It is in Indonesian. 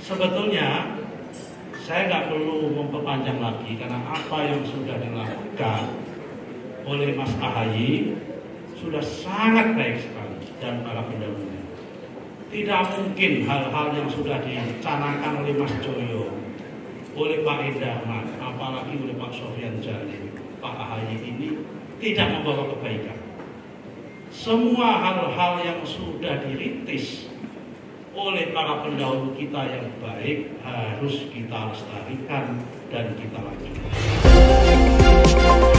Sebetulnya saya nggak perlu memperpanjang lagi karena apa yang sudah dilakukan oleh Mas AHY sudah sangat baik sekali dan para pendahulunya. Tidak mungkin hal-hal yang sudah dicanangkan oleh Mas Joyo, oleh Pak Edaman, apalagi oleh Pak Sofyan Jalil, Pak AHY ini tidak membawa kebaikan. Semua hal-hal yang sudah dirintis oleh para pendahulu kita yang baik harus kita lestarikan dan kita lanjutkan.